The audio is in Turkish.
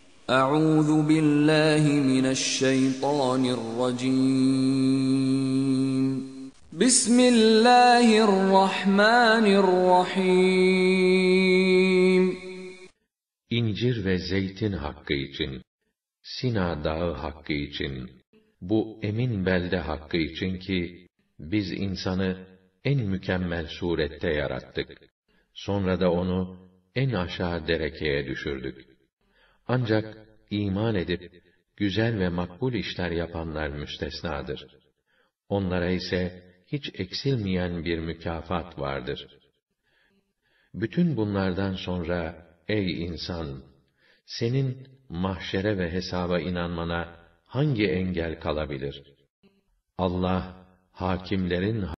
أعوذ بالله من الشيطان الرجيم. بسم الله الرحمن الرحيم. İncir ve zeytin hakkı için, Sina dağı hakkı için, bu emin belde hakkı için ki, biz insanı en mükemmel surette yarattık. Sonra da onu en aşağı derekeye düşürdük. Ancak iman edip, güzel ve makbul işler yapanlar müstesnadır. Onlara ise hiç eksilmeyen bir mükafat vardır. Bütün bunlardan sonra, ey insan! Senin mahşere ve hesaba inanmana hangi engel kalabilir? Allah, hakimlerin